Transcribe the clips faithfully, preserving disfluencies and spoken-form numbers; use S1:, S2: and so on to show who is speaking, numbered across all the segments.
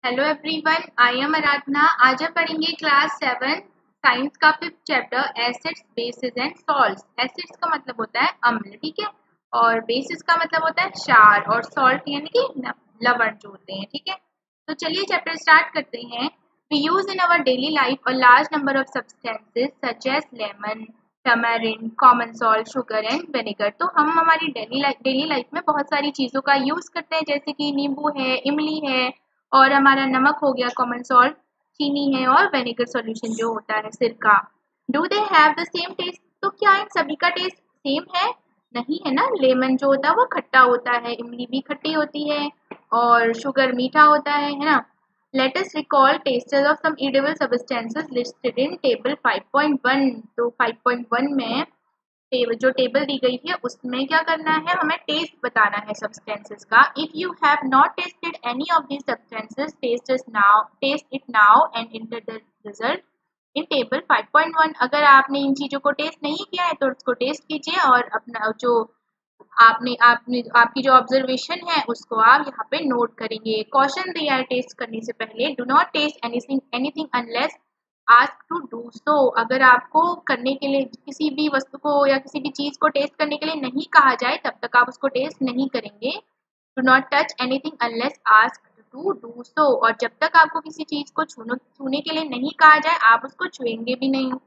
S1: Hello everyone, I am Aradhana. आज हम पढ़ेंगे क्लास सेवन साइंस का fifth chapter acids bases and salts. Acids का मतलब होता है अम्ल, ठीक है, और बेसिस का मतलब होता है क्षार, और सॉल्ट यानी कि लवण जो होते हैं, ठीक है। तो चलिए चैप्टर स्टार्ट करते हैं। We use in our daily life a large number of substances such as lemon, tamarind, common salt, sugar and vinegar. तो हम हमारी डेली लाइफ डेली लाइफ में बहुत सारी चीज़ों का यूज़ करते हैं, जैसे कि नींबू है, इमली है, और हमारा नमक हो गया, कॉमन सॉल्ट, चीनी है, और विनेगर सॉल्यूशन जो होता है सिरका। Do they have the same taste? तो क्या इन सभी का टेस्ट सेम है? नहीं है ना। लेमन जो होता है वो खट्टा होता है, इमली भी खट्टी होती है, और शुगर मीठा होता है है ना। Let us recall tastes of some edible substances listed in table five point one. तो फाइव पॉइंट वन में टेबल जो टेबल दी गई है उसमें क्या करना है, हमें टेस्ट बताना है सब्सटेंसेस का। If you have not tasted any of these substances, taste it now taste it now and enter the result in table five point one. अगर आपने इन चीजों को टेस्ट नहीं किया है तो उसको टेस्ट कीजिए, और अपना जो आपने आपने आपकी जो ऑब्जर्वेशन है उसको आप यहाँ पे नोट करेंगे। कॉशन दिया है टेस्ट करने से पहले, do not taste anything anything unless ask to do so. अगर आपको करने के लिए किसी भी वस्तु को या किसी भी चीज को टेस्ट करने के लिए नहीं कहा जाए तब तक आप उसको टेस्ट नहीं करेंगे। Do not touch anything unless ask to do so. और जब तक आपको किसी चीज को छूने छूने के लिए नहीं कहा जाए आप उसको छुएंगे भी नहीं।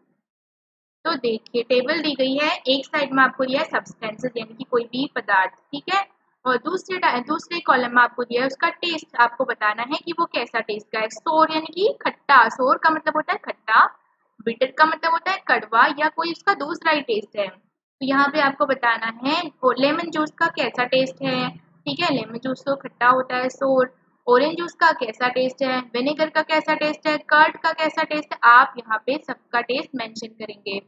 S1: तो देखिए टेबल दी गई है, एक साइड में आपको दिया है सब्सटेंसेस यानी कि कोई भी पदार्थ, ठीक है, और दूसरे दूसरे कॉलम में आपको दिया है उसका टेस्ट। आपको बताना है कि वो कैसा टेस्ट का है। सोर यानी कि खट्टा, सोर का मतलब होता है खट्टा, बिटर का मतलब होता है कड़वा, या कोई उसका दूसरा ही टेस्ट है। तो यहाँ पे आपको बताना है लेमन जूस का कैसा टेस्ट है, ठीक है, लेमन जूस तो खट्टा होता है सोर। ऑरेंज जूस का कैसा टेस्ट है, विनेगर का कैसा टेस्ट है, कर्ड का कैसा टेस्ट है, आप यहाँ पे सबका टेस्ट मेंशन करेंगे।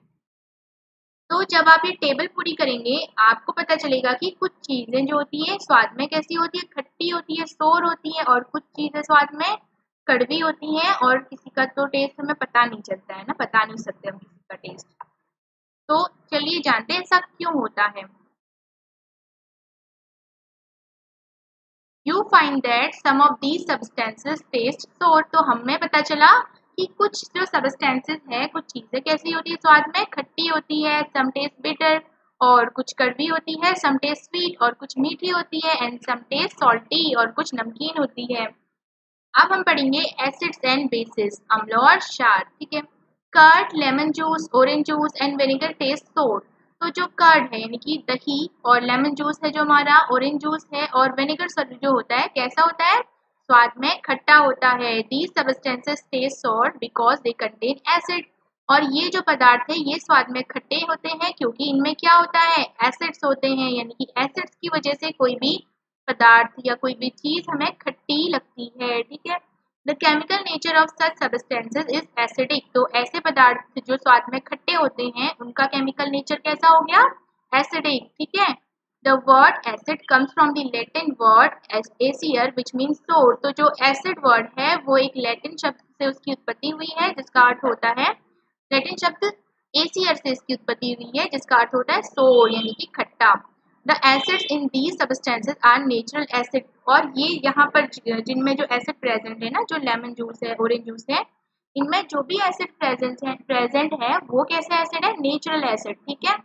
S1: तो जब आप ये टेबल पूरी करेंगे आपको पता चलेगा कि कुछ चीजें जो होती है स्वाद में कैसी होती है, खट्टी होती है, सोर होती है, और कुछ चीजें स्वाद में कड़वी होती हैं, और किसी का तो टेस्ट हमें पता नहीं चलता है ना, बता नहीं सकते हम किसी का टेस्ट। तो चलिए जानते हैं ऐसा क्यों होता है। You find that some of these substances taste sour. तो हमें पता चला कि कुछ जो सब्सटेंसेस है, कुछ चीजें कैसी होती है स्वाद में, खट्टी होती है, सम टेस्ट बिटर, और कुछ कड़वी होती है, सम टेस्ट स्वीट, और कुछ मीठी होती है, एंड सम टेस्ट सॉल्टी, और कुछ नमकीन होती है। अब हम पढ़ेंगे एसिड्स एंड बेसिस, अम्ल और क्षार, ठीक है। Curd, lemon juice, orange juice and vinegar taste sour. तो जो कर्ड है यानी कि दही, और लेमन जूस है जो हमारा, ऑरेंज जूस है, और विनेगर जो होता है कैसा होता है, स्वाद में खट्टा होता है। These substances taste sour because they contain acid. और ये जो पदार्थ है ये स्वाद में खट्टे होते हैं क्योंकि इनमें क्या होता है, एसिड्स होते हैं, यानी कि एसिड्स की वजह से कोई भी पदार्थ या कोई भी चीज हमें खट्टी लगती है, ठीक है। The chemical nature of such substances is acidic. तो ऐसे पदार्थ जो स्वाद में खट्टे होते हैं उनका केमिकल नेचर कैसा हो गया, एसिडिक, ठीक है। The word acid comes from the Latin word acere which means sour. तो जो एसिड वर्ड है वो एक लैटिन शब्द से उसकी उत्पत्ति हुई है जिसका अर्थ होता है, लैटिन शब्द एसियर से इसकी उत्पत्ति हुई है जिसका अर्थ होता है सोर यानी कि खट्टा। The acids in these substances are natural acid. और ये यहाँ पर जिनमें जो एसिड प्रेजेंट है ना, जो लेमन जूस है, ऑरेंज जूस है, इनमें जो भी एसिड प्रेजेंट है प्रेजेंट है वो कैसा एसिड है, नेचुरल एसिड, ठीक है।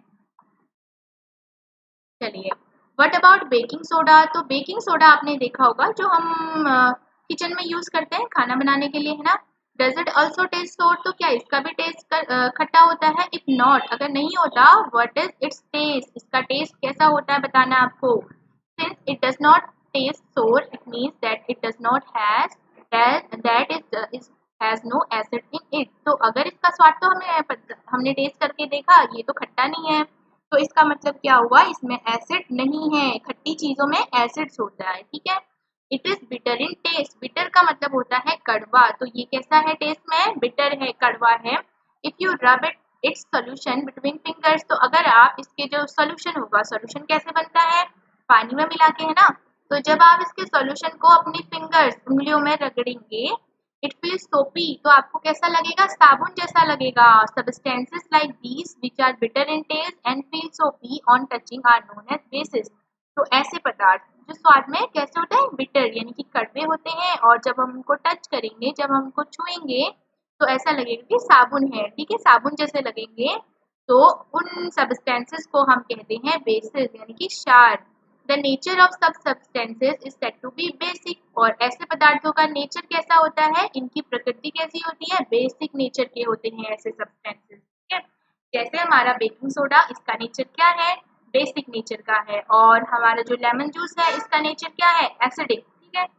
S1: चलिए व्हाट अबाउट बेकिंग सोडा। तो बेकिंग सोडा आपने देखा होगा जो हम किचन में यूज करते हैं खाना बनाने के लिए, है ना। Does it also test sour. तो क्या इसका भी टेस्ट खट्टा होता है। इफ नॉट, अगर नहीं होता, व्हाट इज इट्स टेस्ट, इसका टेस्ट कैसा होता है बताना आपको। Since it does not taste sour it means that it does not has that is has no acid in it. तो अगर इसका स्वाद तो हमें हमने टेस्ट करके देखा ये तो खट्टा नहीं है, तो इसका मतलब क्या हुआ, इसमें एसिड नहीं है, खट्टी चीजों में एसिड्स होता है, ठीक है। It is bitter in taste. Bitter का मतलब होता है कड़वा। तो ये कैसा है टेस्ट में, बिटर है, कड़वा है। If you rub it its solution between fingers. तो अगर आप इसके जो सोल्यूशन होगा, सोल्यूशन कैसे बनता है, पानी में मिला के, है ना। तो जब आप इसके सोल्यूशन को अपनी फिंगर्स, उंगलियों में रगड़ेंगे, इट फील सोपी। तो आपको कैसा लगेगा, साबुन जैसा लगेगा। Substances like these which are bitter in taste and feel soapy on touching are known as bases. तो ऐसे पदार्थ जो स्वाद में कैसे होते हैं, बिटर यानी कि कड़वे होते हैं, और जब हम उनको टच करेंगे, जब हम उनको छुएंगे तो ऐसा लगेगा कि साबुन है, ठीक है, साबुन जैसे लगेंगे। तो उन सब्सटेंसेस को हम कहते हैं बेसिस यानी कि क्षार। The nature of such substances is said to be basic, और ऐसे पदार्थों का नेचर कैसा होता है, इनकी प्रकृति कैसी होती है, बेसिक नेचर के होते हैं ऐसे सब्सटेंसेस, ठीक है। जैसे हमारा बेकिंग सोडा, इसका नेचर क्या है, बेसिक नेचर का है, और हमारा जो लेमन जूस है इसका नेचर क्या है, एसिडिक, ठीक है।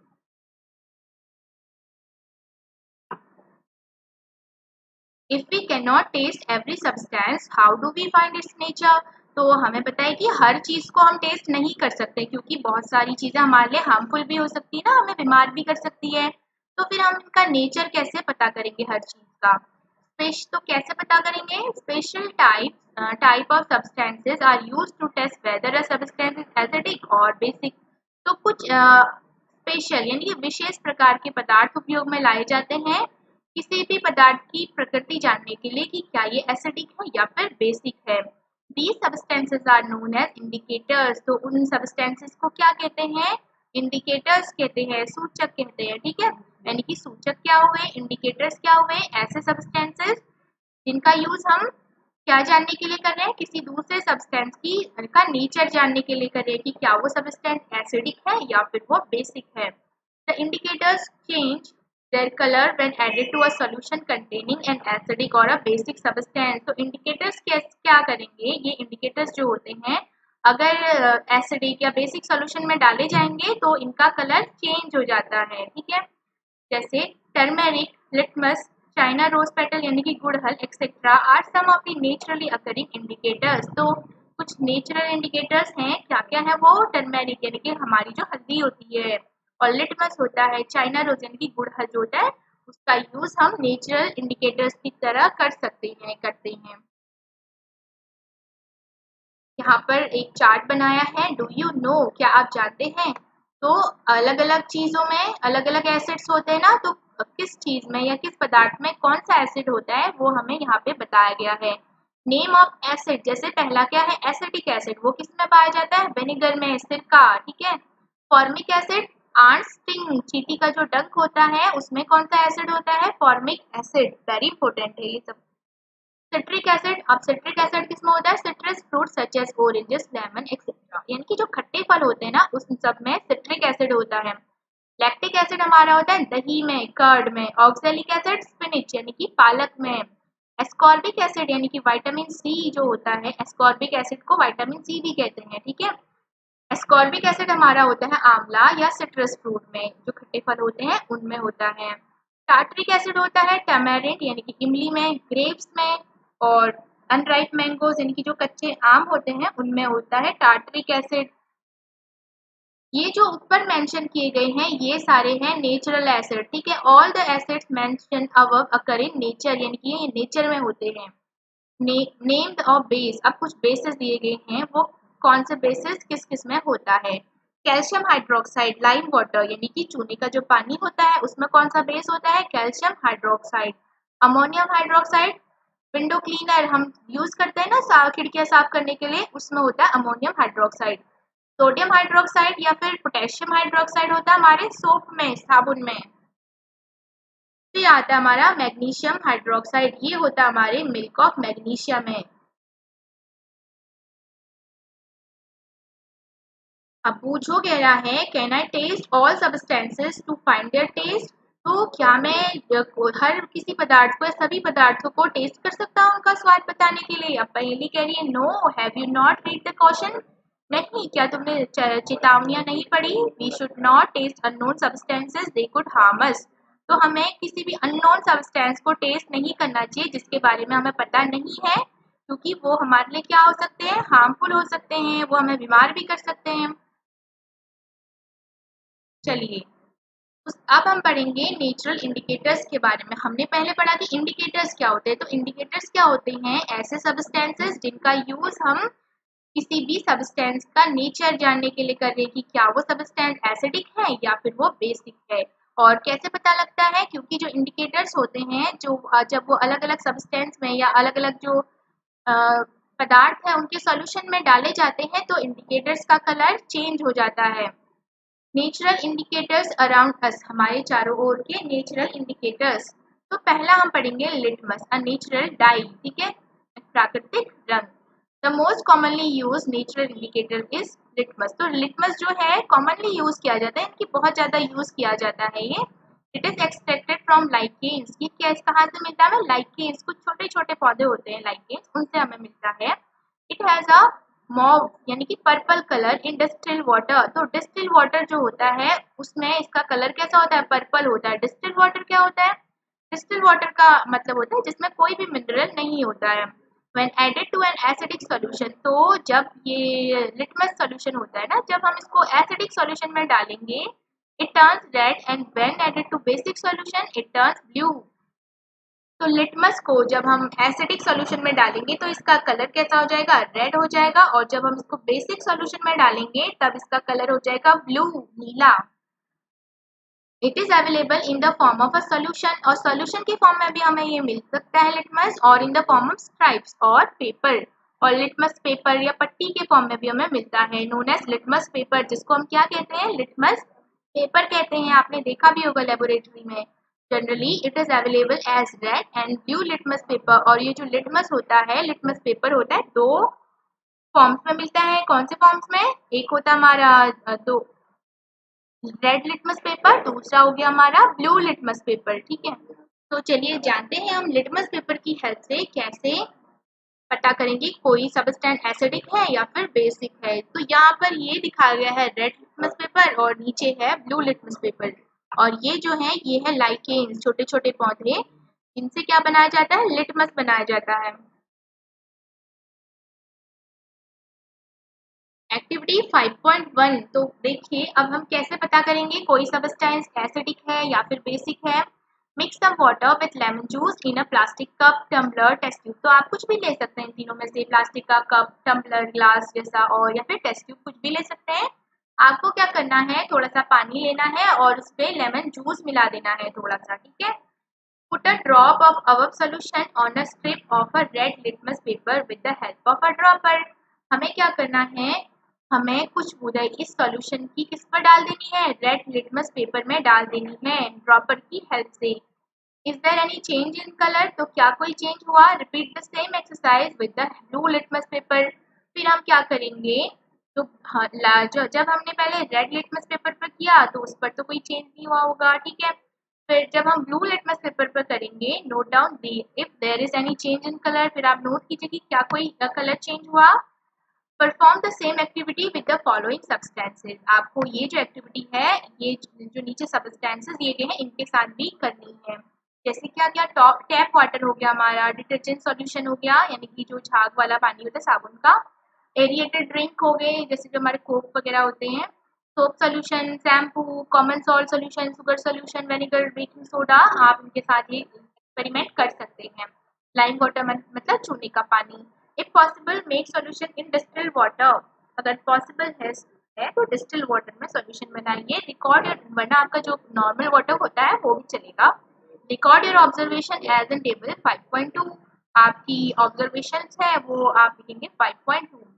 S1: If we can not taste every substance how do we find its nature, तो हमें पता है कि हर चीज को हम टेस्ट नहीं कर सकते, क्योंकि बहुत सारी चीजें हमारे लिए हार्मफुल भी हो सकती है ना, हमें बीमार भी कर सकती है। तो फिर हम इनका नेचर कैसे पता करेंगे हर चीज का, स्पेश तो कैसे पता करेंगे, special type type of substances are used to test whether a substance is acidic और बेसिक। तो कुछ स्पेशल यानी कि विशेष प्रकार के पदार्थ उपयोग में लाए जाते हैं किसी भी पदार्थ की प्रकृति जानने के लिए कि क्या ये एसिडिक है या फिर बेसिक है। These substances are known as indicators, तो उन सब्सटेंसेस को क्या कहते हैं, इंडिकेटर्स कहते हैं, सूचक कहते हैं, ठीक है। यानी कि सूचक क्या हुए, इंडिकेटर्स क्या हुए, ऐसे सब्सटेंसेस जिनका यूज हम क्या जानने के लिए कर रहे हैं, किसी दूसरे सब्सटेंस की का नेचर जानने के लिए कर रहे हैं कि क्या वो सब्सटेंस एसिडिक है या फिर वो बेसिक है। The indicators change their color when added to a solution containing an acidic or a basic substance। तो इंडिकेटर्स क्या करेंगे, ये इंडिकेटर्स जो होते हैं अगर एसिडिक या बेसिक सॉल्यूशन में डाले जाएंगे तो इनका कलर चेंज हो जाता है, ठीक है। जैसे turmeric, litmus, China rose petal यानी कि गुड़हल etcetera are some of the naturally occurring indicators. तो कुछ नेचुरल इंडिकेटर्स हैं, क्या क्या है वो, टर्मेरिक यानी कि हमारी जो हल्दी होती है, और लिटमस होता है, चाइना रोज यानी कि गुड़हल जो होता है, उसका यूज हम नेचुरल इंडिकेटर्स की तरह कर सकते हैं करते हैं। यहाँ पर एक चार्ट बनाया है, डू यू नो, क्या आप जानते हैं, तो अलग अलग चीजों में अलग अलग एसिड्स होते हैं ना, तो किस चीज में या किस पदार्थ में कौन सा एसिड होता है वो हमें यहाँ पे बताया गया है। नेम ऑफ एसिड, जैसे पहला क्या है, एसिडिक एसिड, वो किस में पाया जाता है, विनेगर में, सिरका, ठीक है। फॉर्मिक एसिड, आंट स्टिंग, चींटी का जो डंक होता है उसमें कौन सा एसिड होता है, फॉर्मिक एसिड, वेरी इंपॉर्टेंट है ये सब। सिट्रिक एसिड, अब सिट्रिक एसिड किसमें होता है, citrus fruit such as oranges, lemon etcetera, यानी कि जो खट्टे फल होते हैं ना उस सब में सिट्रिक एसिड होता है। लैक्टिक एसिड हमारा होता है दही में, कर्ड में। ऑक्सैलिक एसिड स्पिनिच यानी कि पालक में। एस्कॉर्बिक एसिड यानी कि विटामिन सी जो होता है, एस्कॉर्बिक एसिड को विटामिन सी भी कहते हैं, ठीक है। एस्कॉर्बिक एसिड हमारा होता है आंवला या सिट्रस फ्रूट में, जो खट्टे फल होते हैं उनमें होता है। टार्ट्रिक एसिड होता है टैमेरिंड यानी कि इमली में, ग्रेप्स में, और अनराइप मैंगोज यानी कि जो कच्चे आम होते हैं उनमें होता है टार्ट्रिक एसिड। ये जो ऊपर मेंशन किए गए हैं ये सारे हैं नेचुरल एसिड, ठीक है। All the acids mention above occur in nature, यानी कि ये नेचर में होते हैं। नेम ऑफ बेस, अब कुछ बेसिस दिए गए हैं, वो कौन से बेसिस किस किस में होता है। कैल्शियम हाइड्रोक्साइड, लाइम वाटर यानी कि चूने का जो पानी होता है उसमें कौन सा बेस होता है, calcium hydroxide. Ammonium hydroxide, window cleaner हम यूज करते हैं ना साफ खिड़कियां साफ करने के लिए, उसमें होता है अमोनियम हाइड्रोक्साइड। सोडियम हाइड्रोक्साइड या फिर पोटेशियम हाइड्रोक्साइड होता है हमारे सोप में, साबुन में। फिर आता है हमारा मैग्नीशियम हाइड्रोक्साइड, ये होता है हमारे मिल्क ऑफ मैग्नीशिया में। अब पूछो कह रहा है can I taste all substances to find their taste, तो क्या मैं हर किसी पदार्थ को, सभी पदार्थों को टेस्ट कर सकता हूँ उनका स्वाद बताने के लिए। अब पहली कह रही है no, have you not read the question, नहीं, क्या तुमने चेतावनियां नहीं पढ़ी, we should not taste unknown substances they could harm us, तो हमें किसी भी अननोन सब्सटेंस को टेस्ट नहीं करना चाहिए जिसके बारे में हमें पता नहीं है, क्योंकि वो हमारे लिए क्या हो सकते हैं, हार्मफुल हो सकते हैं, वो हमें बीमार भी कर सकते हैं। चलिए अब हम पढ़ेंगे नेचुरल इंडिकेटर्स के बारे में। हमने पहले पढ़ा कि इंडिकेटर्स क्या होते हैं, तो इंडिकेटर्स क्या होते हैं, ऐसे सब्सटेंसेस जिनका यूज हम किसी भी सब्सटेंस का नेचर जानने के लिए कर रहे हैं कि क्या वो सब्सटेंस एसिडिक है या फिर वो बेसिक है। और कैसे पता लगता है, क्योंकि जो इंडिकेटर्स होते हैं जो जब वो अलग अलग सब्सटेंस में या अलग अलग जो पदार्थ है उनके सॉल्यूशन में डाले जाते हैं तो इंडिकेटर्स का कलर चेंज हो जाता है। नेचुरल इंडिकेटर्स अराउंड अस, हमारे चारों ओर के नेचुरल इंडिकेटर्स। तो पहला हम पढ़ेंगे लिटमस, अ नेचुरल डाई, ठीक है, प्राकृतिक रंग। The most commonly use natural indicator is litmus. तो लिटमस जो है कॉमनली यूज किया जाता है, इनकी बहुत ज्यादा यूज किया जाता है ये। It is extracted from lichens, ये क्या कहाँ से मिलता है? लाइकेन्स, कुछ छोटे छोटे पौधे होते हैं लाइकेन्स, उनसे हमें मिलता है। इट हैज अ मॉव यानी कि purple colour in distil water. तो डिस्टिल वाटर जो होता है उसमें इसका कलर कैसा होता है? पर्पल होता है। डिस्टिल वाटर क्या होता है? डिस्टिल वाटर का मतलब होता है जिसमें कोई भी मिनरल नहीं होता है। When added to an acidic solution, तो जब ये लिटमस सॉल्यूशन होता है ना, जब हम इसको एसिडिक सॉल्यूशन में डालेंगे, it turns red, and when added to basic solution, it turns blue. तो लिटमस को जब हम एसिडिक सॉल्यूशन में डालेंगे तो इसका कलर कैसा हो जाएगा? रेड हो जाएगा। और जब हम इसको बेसिक सॉल्यूशन में डालेंगे तब इसका कलर हो जाएगा ब्लू, नीला। It is available in the form of a solution, और सोल्यूशन के फॉर्म में भी हमें ये मिल सकता है लिटमस, और in the form of stripes और पेपर, और लिटमस पेपर या पट्टी के फॉर्म में भी हमें मिलता है, नोन एज लिटमस पेपर, जिसको हम क्या कहते हैं? लिटमस पेपर कहते हैं। आपने देखा भी होगा लेबोरेटरी में। Generally it is available as red and blue litmus paper. और ये जो लिटमस होता है, लिटमस पेपर होता है, दो फॉर्म्स में मिलता है। कौन से फॉर्म्स में? एक होता है हमारा दो रेड लिटमस पेपर, दूसरा हो गया हमारा ब्लू लिटमस पेपर, ठीक है। तो चलिए जानते हैं हम लिटमस पेपर की हेल्प से कैसे पता करेंगे कोई सब्सटेंस एसिडिक है या फिर बेसिक है। तो यहाँ पर ये दिखाया गया है रेड लिटमस पेपर और नीचे है ब्लू लिटमस पेपर। और ये जो है ये है लाइकेन्स, छोटे छोटे पौधे, इनसे क्या बनाया जाता है? लिटमस बनाया जाता है। एक्टिविटी फाइव पॉइंट वन, तो देखिए अब हम कैसे पता करेंगे कोई सब्सटेंस एसिडिक है या फिर बेसिक है। Mix some water with lemon juice in a plastic cup, tumbler, test tube. तो आप कुछ भी ले सकते हैं तीनों में से, प्लास्टिक का कप, टम्बलर, ग्लास जैसा, और या फिर टेस्ट ट्यूब, कुछ भी ले सकते हैं। आपको क्या करना है? थोड़ा सा पानी लेना है और उस पर लेमन जूस मिला देना है थोड़ा सा, ठीक है। Put a drop of our solution on a strip of a red litmus paper with the help of a dropper. हमें क्या करना है? हमें कुछ बूंदें इस सॉल्यूशन की किस पर डाल देनी है? रेड लिटमस पेपर में डाल देनी है ड्रॉपर की हेल्प से। Is there any change in colour? तो क्या कोई चेंज हुआ? Repeat the same exercise with the blue litmus paper. फिर हम क्या करेंगे? तो हाँ, जब हमने पहले रेड लिटमस पेपर पर किया तो उस पर तो कोई चेंज नहीं हुआ होगा, ठीक है। फिर जब हम ब्लू लिटमस पेपर पर करेंगे, note down if there is any change in colour, फिर आप नोट कीजिए कि क्या कोई कलर चेंज हुआ। Perform the same activity with the following substances. आपको ये जो एक्टिविटी है, ये जो नीचे सब्सटेंसेस दिए गए हैं, इनके साथ भी करनी है। जैसे क्या क्या? टॉप टैप वाटर हो गया हमारा, डिटर्जेंट सॉल्यूशन हो गया यानी कि जो झाग वाला पानी होता है साबुन का, एरिएटेड ड्रिंक हो गए जैसे जो हमारे कोक वगैरह होते हैं, soap solution, shampoo, common salt solution, sugar solution, vinegar, baking soda, आप इनके साथ ये एक्सपेरिमेंट कर सकते हैं। लाइम वाटर मतलब चूने का पानी। If possible make solution in distilled water, अगर पॉसिबल है है तो डिस्टिल वाटर में सॉल्यूशन बनाइए। रिकॉर्ड योर, वरना आपका जो नॉर्मल वाटर होता है वो भी चलेगा। Record your observation as in table five point two. आपकी ऑब्जर्वेशन है वो आप लिखेंगे five point two.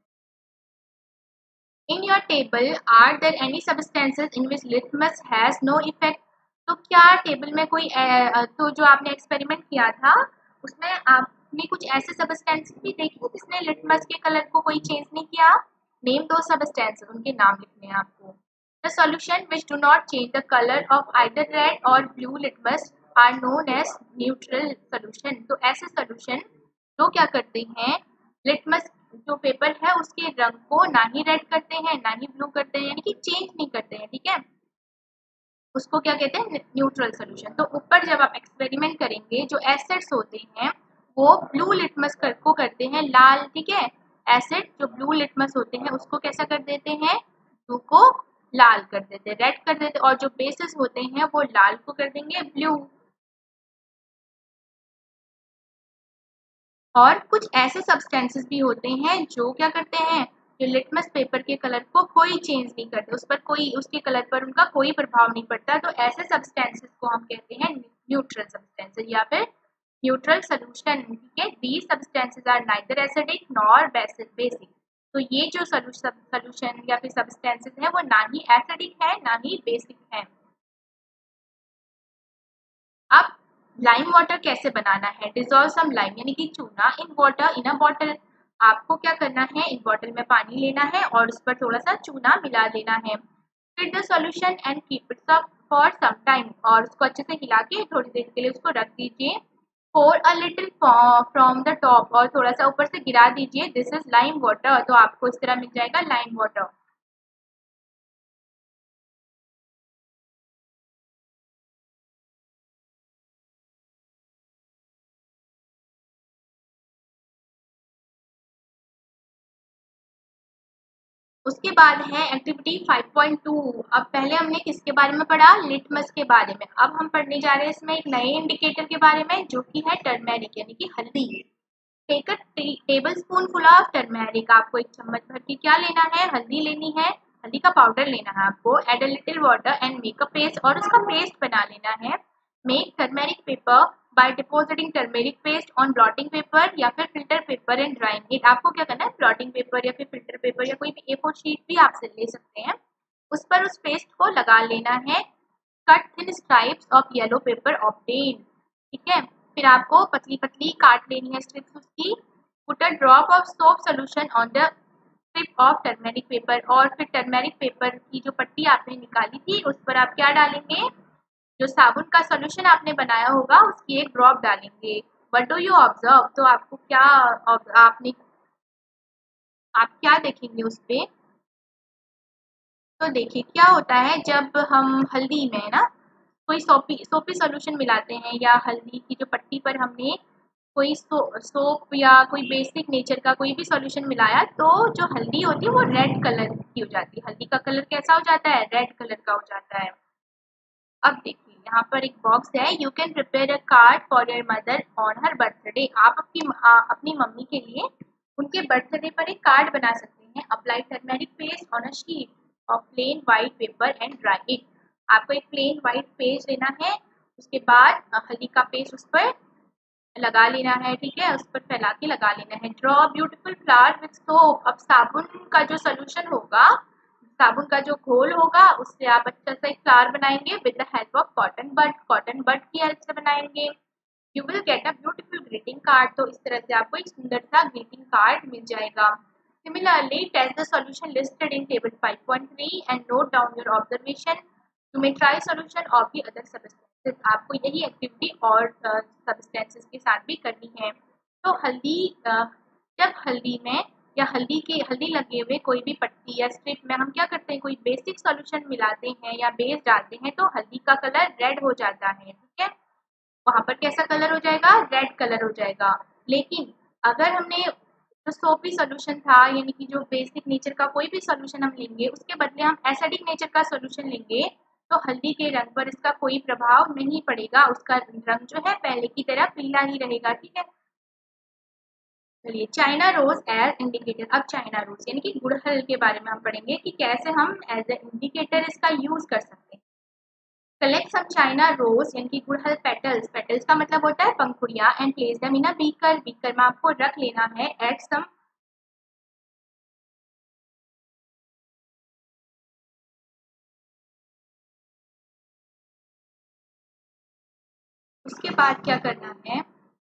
S1: In your table, are there any substances in which litmus has no effect? तो क्या टेबल में कोई ए, तो जो आपने एक्सपेरिमेंट किया था उसमें आपने कुछ ऐसे सब्सटेंसेस भी देखे जिसने लिटमस के कलर को कोई चेंज नहीं किया? नेम दो सब्सटेंसेस, उनके नाम लिखने हैं आपको। The solution which do not change the color of either red or blue litmus are known as neutral solution. तो ऐसे सॉल्यूशन जो क्या करते हैं, लिटमस जो पेपर है उसके रंग को ना ही रेड करते हैं ना ही ब्लू करते हैं, यानी कि चेंज नहीं करते हैं, ठीक है, उसको क्या कहते हैं? Neutral solution. तो ऊपर जब आप एक्सपेरिमेंट करेंगे, जो एसिड्स होते हैं वो ब्लू लिटमस कर, को करते हैं लाल, ठीक है। एसिड जो ब्लू लिटमस होते हैं उसको कैसा कर देते हैं? ब्लू को लाल कर देते हैं, रेड कर देते हैं, और जो बेसिस होते हैं वो लाल को कर देंगे ब्लू। और कुछ ऐसे सब्सटेंसेस भी होते हैं जो क्या करते हैं, जो लिटमस पेपर के कलर को कोई चेंज नहीं करते, उस पर कोई, उसके कलर पर उनका कोई प्रभाव नहीं पड़ता। तो ऐसे सब्सटेंसेस को हम कहते हैं न्यूट्रल सब्सटेंसेस या फिर न्यूट्रल सोल्यूशन, ठीक है। These substances are neither acidic nor basic. तो ये जो सोल्यूशन या फिर सब्सटेंसेस है वो ना ही एसिडिक है ना ही बेसिक है। अब लाइम वाटर कैसे बनाना है? डिजोल्व सम लाइम यानी कि चूना in water in a bottle. आपको क्या करना है, एक बॉटल में पानी लेना है और उस पर थोड़ा सा चूना मिला देना है। फिर the solution and keep it for some time, और उसको अच्छे से हिला के थोड़ी देर के लिए उसको रख दीजिए। Pour a little from the top, और थोड़ा सा ऊपर से गिरा दीजिए। दिस इज लाइम वाटर, तो आपको इस तरह मिल जाएगा लाइम वाटर। उसके बाद है एक्टिविटी फाइव पॉइंट टू। अब पहले हमने किसके बारे में पढ़ा? लिटमस के बारे में। अब हम पढ़ने जा रहे हैं इसमें एक नए इंडिकेटर के बारे में जो कि है टर्मेरिक यानी कि हल्दी। Take a tablespoonful of turmeric. आपको एक चम्मच भर के क्या लेना है? हल्दी लेनी है, हल्दी का पाउडर लेना है आपको। Add a little water and make a paste, और उसका पेस्ट बना लेना है। Make turmeric paper by depositing turmeric paste on blotting paper या फिर filter paper and drying it. आपको क्या करना है, ब्लॉटिंग पेपर या फिर फिल्टर पेपर या कोई भी ए फोर शीट भी आप ले सकते हैं, उस पर उस पेस्ट को लगा लेना है। Cut thin stripes of yellow paper obtain, ठीक है। फिर आपको पतली पतली काट लेनी है स्ट्रिप्स उसकी। Put a drop of soap solution on the strip of turmeric paper, और फिर टर्मेरिक पेपर की जो पट्टी आपने निकाली थी उस पर आप क्या डालेंगे? जो साबुन का सॉल्यूशन आपने बनाया होगा उसकी एक ड्रॉप डालेंगे। What do you observe? तो आपको क्या आपने आप क्या देखेंगे उस पे? तो देखिए क्या होता है, जब हम हल्दी में ना कोई सोपी सोपी सॉल्यूशन मिलाते हैं या हल्दी की जो पट्टी पर हमने कोई सो, सोप या कोई बेसिक नेचर का कोई भी सॉल्यूशन मिलाया, तो जो हल्दी होती है वो रेड कलर की हो जाती है। हल्दी का कलर कैसा हो जाता है? रेड कलर का हो जाता है। अब देखिए यहाँ पर एक बॉक्स है। You can prepare a card for your mother on her birthday. आप अपनी आ, अपनी मम्मी के लिए उनके बर्थडे पर एक कार्ड बना सकते हैं। Apply turmeric paste on a sheet of plain white paper and dry it. आपको एक प्लेन व्हाइट पेज लेना है, उसके बाद हल्दी का पेस्ट उस पर लगा लेना है, ठीक है, उस पर फैला के लगा लेना है। Draw beautiful flower with soap. अब साबुन का जो सोल्यूशन होगा, साबुन का जो घोल होगा, उससे आप अच्छा सा एक फ्लावर बनाएंगे with the help of cotton bud. Cotton bud की हेल्प से बनाएंगे। You will get a beautiful greeting card. तो इस तरह से आपको एक सुंदर सा ग्रीटिंग कार्ड मिल जाएगा। Similarly, test the solution listed in table five point three and note down your observation. You may try solution of the other substances. आपको यही एक्टिविटी और सब्सटेंसेस के साथ भी करनी है। तो हल्दी uh, जब हल्दी में या हल्दी के हल्दी लगे हुए कोई भी पट्टी या स्ट्रिप में हम क्या करते हैं, कोई बेसिक सॉल्यूशन मिलाते हैं या बेस डालते हैं, तो हल्दी का कलर रेड हो जाता है, ठीक है। वहां पर कैसा कलर हो जाएगा? रेड कलर हो जाएगा। लेकिन अगर हमने जो सोपी सोल्यूशन था यानी कि जो बेसिक नेचर का कोई भी सोल्यूशन हम लेंगे, उसके बदले हम एसिडिक नेचर का सोल्यूशन लेंगे, तो हल्दी के रंग पर इसका कोई प्रभाव नहीं पड़ेगा। उसका रंग जो है पहले की तरह पीला ही रहेगा, ठीक है। चलिए, चाइना रोज एज इंडिकेटर। अब चाइना रोज यानी कि गुड़हल के बारे में हम पढ़ेंगे कि कैसे हम एज ए इंडिकेटर इसका यूज कर सकते हैं। कलेक्ट सम चाइना रोज यानी कि गुड़हल पेटल्स। पेटल्स का मतलब होता है पंखुड़ियां। And place them in a beaker. Beaker में आपको रख लेना है। एड सम उसके बाद क्या करना है,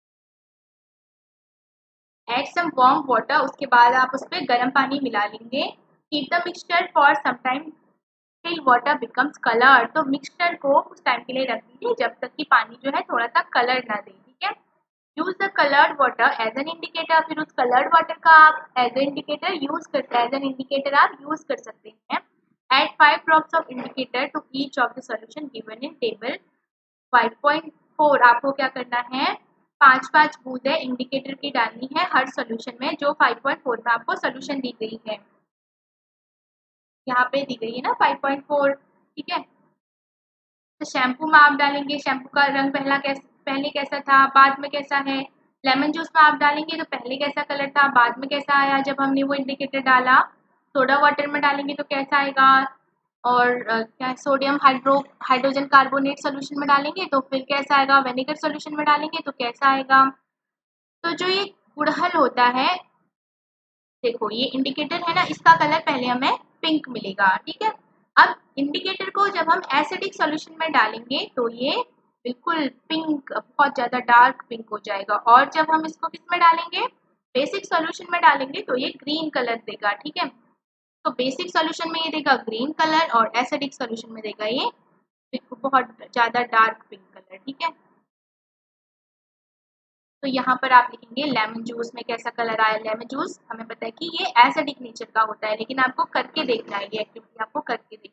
S1: एड सम वार्म वाटर। उसके बाद आप उस पर गर्म पानी मिला लेंगे। Keep the mixture for some time till water becomes colour. तो मिक्सचर को कुछ टाइम के लिए रख दीजिए जब तक कि पानी जो है थोड़ा सा कलर ना दे, ठीक है। Use the coloured water as an indicator. फिर उस कलर्ड वाटर का आप एज एन इंडिकेटर यूज कर एज एन इंडिकेटर आप यूज कर सकते हैं। Add five drops of indicator to each of the solution given in table five point four. आपको क्या करना है, पांच पांच बूंदें इंडिकेटर की डालनी है हर सॉल्यूशन में, जो फाइव पॉइंट फोर में आपको सॉल्यूशन दी गई है। यहाँ पे दी गई है ना फाइव पॉइंट फोर, ठीक है। तो शैम्पू में आप डालेंगे, शैम्पू का रंग पहला कैसा पहले कैसा था, बाद में कैसा है। लेमन जूस में आप डालेंगे तो पहले कैसा कलर था, बाद में कैसा आया जब हमने वो इंडिकेटर डाला। सोडा वाटर में डालेंगे तो कैसा आएगा, और अ, क्या sodium hydro hydrogen carbonate solution में डालेंगे तो फिर कैसा आएगा, विनेगर सोल्यूशन में डालेंगे तो कैसा आएगा। तो जो ये गुड़हल होता है देखो ये इंडिकेटर है ना, इसका कलर पहले हमें पिंक मिलेगा, ठीक है। अब इंडिकेटर को जब हम एसिडिक सॉल्यूशन में डालेंगे तो ये बिल्कुल पिंक, बहुत ज्यादा डार्क पिंक हो जाएगा। और जब हम इसको किस में डालेंगे, बेसिक सॉल्यूशन में डालेंगे तो ये ग्रीन कलर देगा, ठीक है। तो बेसिक सॉल्यूशन में ये देगा ग्रीन कलर और एसिडिक सॉल्यूशन में देगा ये बहुत ज्यादा डार्क पिंक कलर, ठीक है। तो यहाँ पर आप लिखेंगे लेमन जूस में कैसा कलर आया। लेमन जूस हमें पता है कि ये एसिडिक नेचर का होता है, लेकिन आपको करके देखना है, ये एक्टिविटी आपको करके देखना है।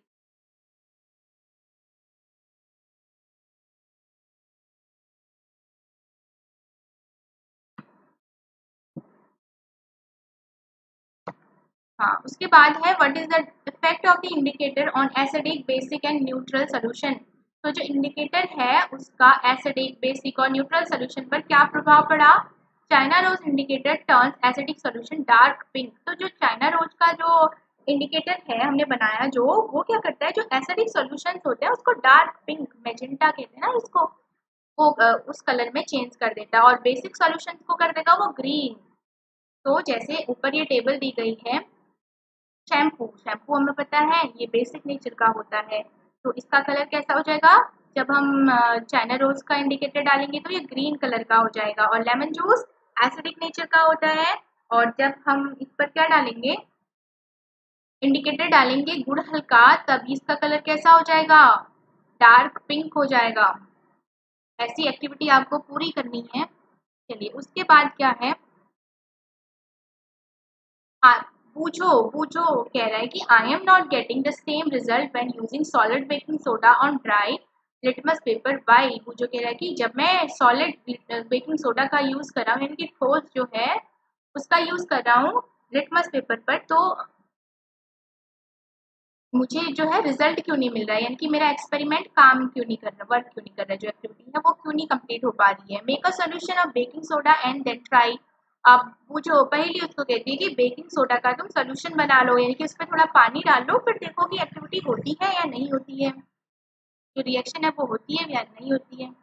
S1: हाँ, उसके बाद है what is the effect of the indicator on acidic, basic and neutral solution. तो जो इंडिकेटर है उसका एसिडिक, बेसिक और न्यूट्रल सॉल्यूशन पर क्या प्रभाव पड़ा। China rose indicator turns acidic solution dark pink. तो जो चाइना रोज का जो इंडिकेटर है हमने बनाया, जो वो क्या करता है, जो एसिडिक सॉल्यूशंस होते हैं उसको डार्क पिंक, मैजेंटा कहते हैं ना इसको, वो उस कलर में चेंज कर देता है, और बेसिक सॉल्यूशंस को कर देगा वो ग्रीन। तो जैसे ऊपर ये टेबल दी गई है, शैम्पू, शैम्पू हमें पता है ये बेसिक नेचर का होता है, तो इसका कलर कैसा हो जाएगा, जब हम चाइना रोज का इंडिकेटर डालेंगे तो ये ग्रीन कलर का हो जाएगा। और लेमन जूस एसिडिक नेचर का होता है, और जब हम इस पर क्या डालेंगे, इंडिकेटर डालेंगे गुड़ हल्का, तब इसका कलर कैसा हो जाएगा, डार्क पिंक हो जाएगा। ऐसी एक्टिविटी आपको पूरी करनी है। चलिए उसके बाद क्या है, पूछो पूछो कह रहा है कि I am not getting the same result when using solid baking soda on dry litmus paper why. पूछो कह रहा है कि जब मैं सॉलिड बेकिंग सोडा का यूज कर रहा हूँ, यानी कि ठोस जो है उसका यूज कर रहा हूँ लिटमस पेपर पर, तो मुझे जो है रिजल्ट क्यों नहीं मिल रहा है, यानी कि मेरा एक्सपेरिमेंट काम क्यों नहीं कर रहा, वर्क क्यों नहीं कर रहा, जो एक्टिविटी है वो क्यों नहीं कंप्लीट हो पा रही है। Make a solution of baking soda and then try. अब वो जो पहली उसको कहती है कि बेकिंग सोडा का तुम सोल्यूशन बना लो, यानी कि उस पर थोड़ा पानी डाल लो, फिर देखो कि एक्टिविटी होती है या नहीं होती है, जो रिएक्शन है वो होती है या नहीं होती है।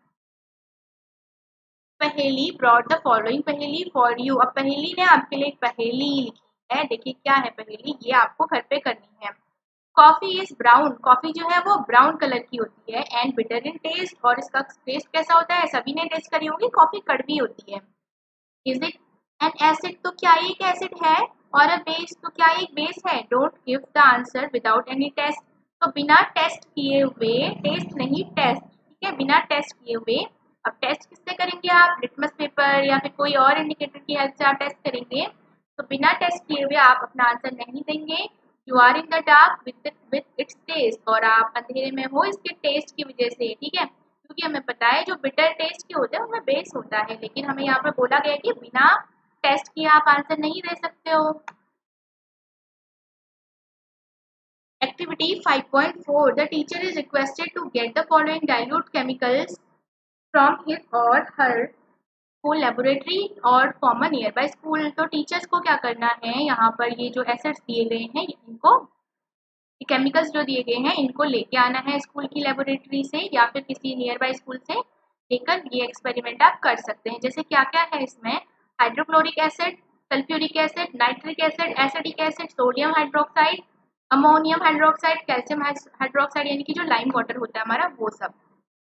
S1: Paheli brought the following paheli for you. अब पहेली ने आपके लिए एक पहेली लिखी है, देखिए क्या है पहेली, ये आपको घर पे करनी है। कॉफी इज ब्राउन, कॉफी जो है वो ब्राउन कलर की होती है, एंड बिटर इन टेस्ट, और इसका टेस्ट कैसा होता है, सभी ने टेस्ट करी होगी, कॉफी कड़वी होती है। इज इट एन एसिड, तो क्या एक एसिड है, और अ बेस, तो क्या एक बेस है। Don't give the answer without any test, तो बिना टेस्ट किए हुए, टेस्ट नहीं टेस्ट, ठीक है, बिना टेस्ट किए हुए। अब टेस्ट किससे करेंगे आप, लिटमस पेपर या फिर कोई और इंडिकेटर की हेल्प से आप टेस्ट करेंगे, तो बिना टेस्ट किए हुए आप अपना आंसर नहीं देंगे। You are in the dark with with its test, और आप अंधेरे में हो इसके टेस्ट की वजह से, ठीक है, क्योंकि हमें पता है जो बिटर टेस्ट के होते हैं उनमें बेस होता है, लेकिन हमें यहाँ पर बोला गया कि बिना टेस्ट किए आप आंसर नहीं दे सकते हो। Activity five point four, the teacher is requested to get the following dilute chemicals from his or her school laboratory or from a nearby school. तो टीचर्स को क्या करना है, यहाँ पर ये जो एसिड्स दिए गए हैं इनको, केमिकल्स जो दिए गए हैं इनको लेके आना है स्कूल की लेबोरेटरी से या फिर किसी नियर बाय स्कूल से लेकर ये एक्सपेरिमेंट आप कर सकते हैं। जैसे क्या क्या है इसमें, hydrochloric acid, sulphuric acid, nitric acid, acidic acid, sodium hydroxide, ammonium hydroxide, calcium hydroxide, यानी कि जो लाइम वाटर होता है हमारा वो सब।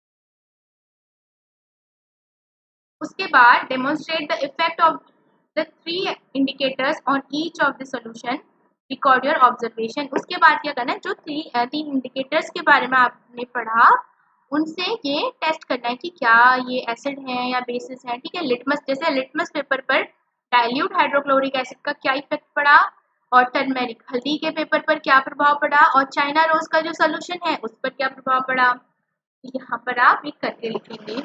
S1: उसके बाद demonstrate the effect of the three indicators on each of the solution, record your observation. उसके बाद क्या करना है, जो तीन इंडिकेटर्स के बारे में आपने पढ़ा उनसे ये टेस्ट करना है कि क्या ये एसिड है या बेसिस है, ठीक है। लिटमस, जैसे लिटमस पेपर पर डाइल्यूट हाइड्रोक्लोरिक एसिड का क्या इफेक्ट पड़ा, और टर्मेरिक हल्दी के पेपर पर क्या प्रभाव पड़ा, और चाइना रोज का जो सोल्यूशन है उस पर क्या प्रभाव पड़ा, यहाँ पर आप एक करके लिखेंगे।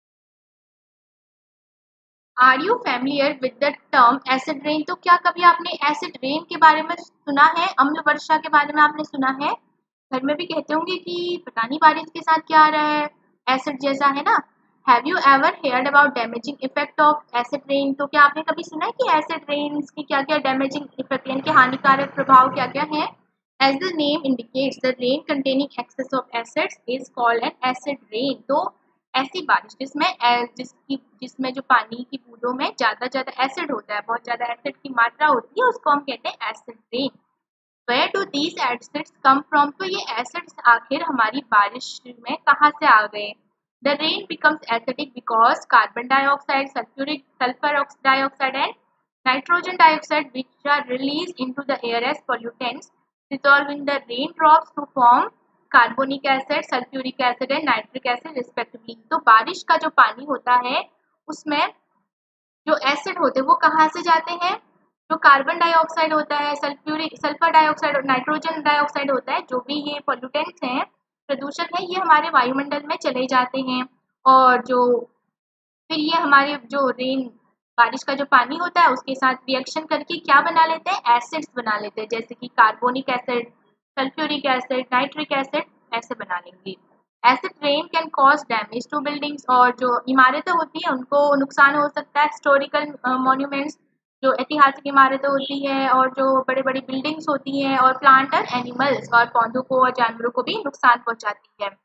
S1: Are you familiar with the term acid rain, तो क्या कभी आपने एसिड रेन के बारे में सुना है, अम्ल वर्षा के बारे में आपने सुना है, घर में भी कहते होंगे कि पता नहीं बारिश के साथ क्या आ रहा है, एसिड जैसा है ना। Have you ever heard about damaging effect of acid rain, तो क्या आपने कभी सुना है कि एसिड रेन की क्या क्या डैमेजिंग इफेक्ट, यानी कि हानिकारक प्रभाव क्या क्या है। As the name indicates the rain containing excess of acids is called an acid rain. तो ऐसी बारिश जिसमें जिसकी जिसमें जो पानी की बूंदों में ज्यादा ज्यादा एसिड होता है, बहुत ज्यादा एसिड की मात्रा होती है, उसको हम कहते हैं acid rain. Where do these acids come from? तो ये एसिड्स आखिर हमारी बारिश में कहाँ से आ गए? The rain becomes acidic because carbon dioxide, sulfuric sulfur dioxide and nitrogen dioxide, which are released into the air as pollutants, dissolve in the raindrops to form carbonic acid, sulphuric acid and nitric acid respectively. तो बारिश का जो पानी होता है उसमें जो acid होते हैं वो कहाँ से जाते हैं? जो कार्बन डाइऑक्साइड होता है, सल्फ्यूरिक सल्फर डाइऑक्साइड और नाइट्रोजन डाइऑक्साइड होता है, जो भी ये पोल्यूटेंट्स हैं, प्रदूषक है, ये हमारे वायुमंडल में चले जाते हैं और जो फिर ये हमारे जो रेन बारिश का जो पानी होता है उसके साथ रिएक्शन करके क्या बना लेते हैं? एसिड्स बना लेते हैं, जैसे कि carbonic acid, sulphuric acid, nitric acid, ऐसे बना लेंगे। Acid rain can cause damage to buildings, और जो इमारतें होती हैं उनको नुकसान हो सकता है। हिस्टोरिकल मॉन्यूमेंट्स, जो ऐतिहासिक इमारतें होती है और जो बड़े बड़ी बिल्डिंग्स होती हैं, और प्लांट और एनिमल्स, और पौधों को और जानवरों को भी नुकसान पहुंचाती है।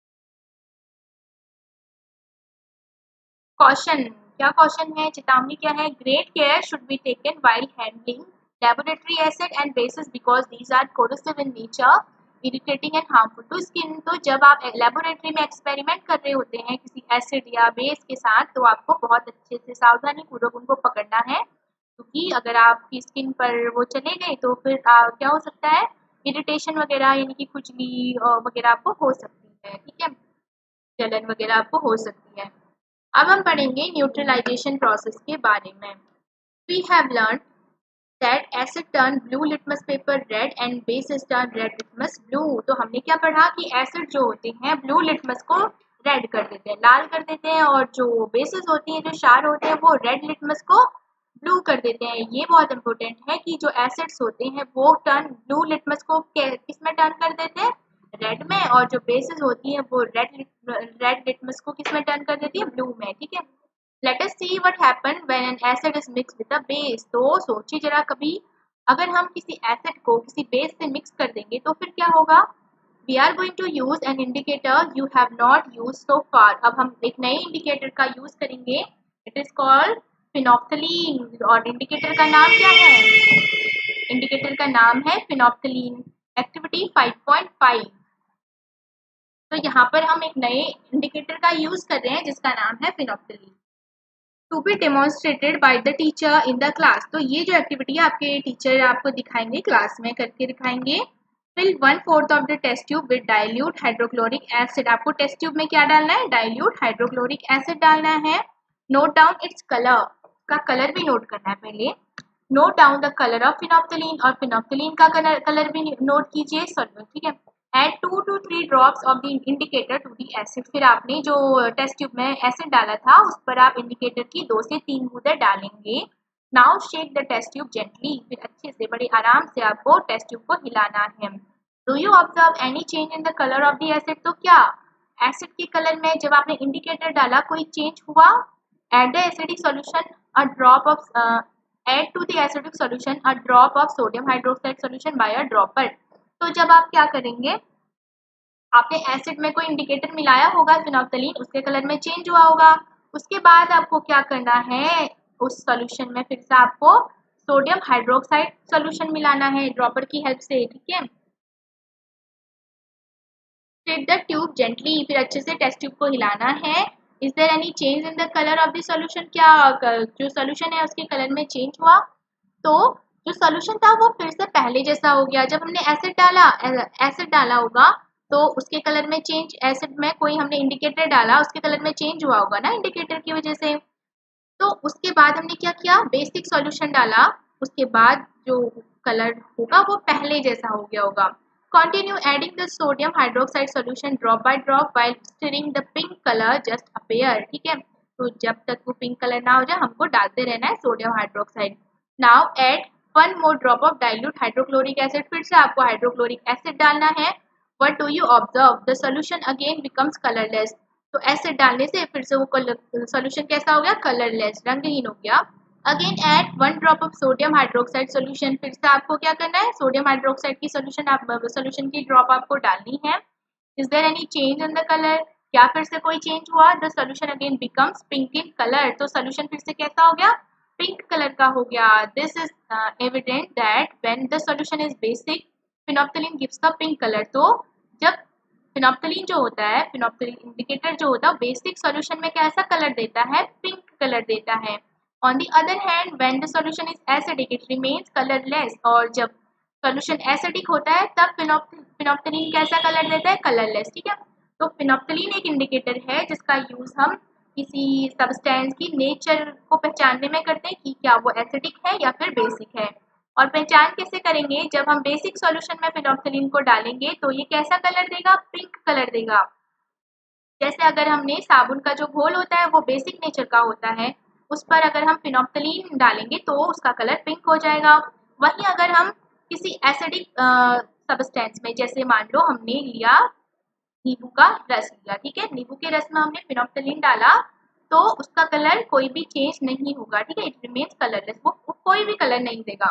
S1: कॉशन, क्या कॉशन है? चेतावनी क्या है? Great care should be taken while handling laboratory acid and bases because these are corrosive in nature, irritating and harmful to skin. तो जब आप लेबोरेटरी में एक्सपेरिमेंट कर रहे होते हैं किसी एसिड या बेस के साथ, तो आपको बहुत अच्छे से सावधानी पूर्वक उनको पकड़ना है, क्योंकि अगर आपकी स्किन पर वो चले गए तो फिर आ, क्या हो सकता है? इरिटेशन वगैरह, यानी कि खुजली वगैरह आपको हो सकती है, ठीक है, जलन वगैरह आपको हो सकती है। अब हम पढ़ेंगे न्यूट्रलाइजेशन प्रोसेस के बारे में। We have learn that acid turn blue litmus paper red and bases turn red litmus blue. तो हमने क्या पढ़ा कि एसिड जो होते हैं ब्लू लिटमस को रेड कर देते हैं, लाल कर देते हैं, और जो बेसिस होती हैं, जो क्षार होते हैं, वो रेड लिटमस को ब्लू कर देते हैं। ये बहुत इंपॉर्टेंट है कि जो एसिड्स होते हैं वो टर्न ब्लू लिटमस को किस में टर्न कर देते हैं? रेड में, और जो बेसिस होती है वो रेड रेड लिटमस को किस में टर्न कर देती है? ब्लू में, ठीक है। Let us see what happen when an acid is mixed with a base. तो सोचिए जरा कभी, अगर हम किसी एसिड को किसी बेस से मिक्स कर देंगे तो फिर क्या होगा? We are going to use an indicator you have not use so far. अब हम एक नए इंडिकेटर का यूज करेंगे, इट इज कॉल्ड फिनोप्थलीन। और इंडिकेटर का नाम क्या है? इंडिकेटर का नाम है phenolphthalein. Activity five point five. तो यहाँ पर हम एक नए इंडिकेटर का यूज कर रहे हैं जिसका नाम है phenolphthalein. To be demonstrated by the teacher in the class. तो ये जो एक्टिविटी है आपके टीचर आपको दिखाएंगे, क्लास में करके दिखाएंगे। Fill one fourth of the test tube with dilute hydrochloric acid. आपको टेस्ट ट्यूब में क्या डालना है? डाइल्यूट हाइड्रोक्लोरिक एसिड डालना है। नोट डाउन इट्स कलर, का कलर भी नोट करना है पहले। Note down the colour of phenolphthalein, और फिनोप्थलीन का कलर कलर भी नोट कीजिए, सॉल्यूट, ठीक है। Add two to three drops of the indicator to the acid. फिर आपने जो टेस्ट ट्यूब में एसिड डाला था उस पर आप इंडिकेटर की दो से तीन बूंदे डालेंगे। Now shake the test tube gently. फिर अच्छे से बड़े आराम से आपको टेस्ट ट्यूब को हिलाना है। Do you observe any change in the colour of the acid? तो क्या एसिड के कलर में जब आपने इंडिकेटर डाला कोई चेंज हुआ? Add the acidic solution a drop of add to the acidic solution a drop of sodium hydroxide solution by a dropper. तो जब आप क्या करेंगे, आपने एसिड में कोई इंडिकेटर मिलाया होगा फिनोप्थलीन, उसके कलर में चेंज हुआ होगा। उसके बाद आपको क्या करना है? उस सॉल्यूशन में फिर से आपको सोडियम हाइड्रोक्साइड सॉल्यूशन मिलाना है ड्रॉपर की हेल्प से, ठीक है। फिर द ट्यूब जेंटली, फिर अच्छे से टेस्ट ट्यूब को हिलाना है। Is there any change in the colour of the solution? क्या जो सॉल्यूशन है उसके कलर में चेंज हुआ? तो जो सॉल्यूशन था वो फिर से पहले जैसा हो गया। जब हमने एसिड डाला एसिड डाला होगा तो उसके कलर में चेंज, एसिड में कोई हमने इंडिकेटर डाला उसके कलर में चेंज हुआ होगा ना इंडिकेटर की वजह से। तो उसके बाद हमने क्या किया? बेसिक सॉल्यूशन डाला, उसके बाद जो कलर होगा वो पहले जैसा हो गया होगा। Continue adding the sodium hydroxide solution drop by drop while stirring the pink colour just appear, ठीक है। तो जब तक वो पिंक कलर ना हो जाए हमको डालते रहना है sodium hydroxide. Now add one more drop of dilute hydrochloric acid. फिर से आपको हाइड्रोक्लोरिक एसिड डालना है। What do you observe? The solution again becomes colorless. तो एसिड डालने से फिर से वो सॉल्यूशन कैसा हो गया? कलरलेस, रंगहीन हो गया। Again add one drop of sodium hydroxide solution. फिर से आपको क्या करना है? सोडियम हाइड्रोक्साइड की सॉल्यूशन आप सॉल्यूशन की ड्रॉप आपको डालनी है। Is there any change in the colour? क्या फिर से कोई चेंज हुआ? The solution again becomes pink in colour, तो सोल्यूशन फिर से कैसा हो गया? पिंक कलर का हो गया। This is evident that when the solution is basic phenolphthalein gives the pink colour. तो जब फिनोप्थलीन जो होता है, फिनोप्थलीन इंडिकेटर जो होता है, बेसिक सोल्यूशन में कैसा कलर देता है? पिंक कलर देता है। On the other hand when the solution is acidic it remains colourless, और जब सोल्यूशन एसिडिक होता है तब फिनोप्थलीन कैसा कलर देता है? कलरलेस। ठीक है, तो फिनोप्थलीन एक इंडिकेटर है जिसका यूज हम किसी सब्सटेंस की नेचर को पहचानने में करते हैं कि क्या वो एसिडिक है या फिर बेसिक है। और पहचान कैसे करेंगे? जब हम बेसिक सॉल्यूशन में फिनोप्थलीन को डालेंगे तो ये कैसा कलर देगा? पिंक कलर देगा। जैसे अगर हमने साबुन का जो घोल होता है वो बेसिक नेचर का होता है, उस पर अगर हम फिनोप्थलीन डालेंगे तो उसका कलर पिंक हो जाएगा। वहीं अगर हम किसी एसिडिक सब्सटेंस में, जैसे मान लो हमने लिया नींबू का रस लिया, ठीक है, नींबू के रस में हमने फिनोप्थलीन डाला तो उसका कलर कोई भी चेंज नहीं होगा। ठीक है, इट रिमेन्स कलरलेस, वो कोई भी कलर नहीं देगा।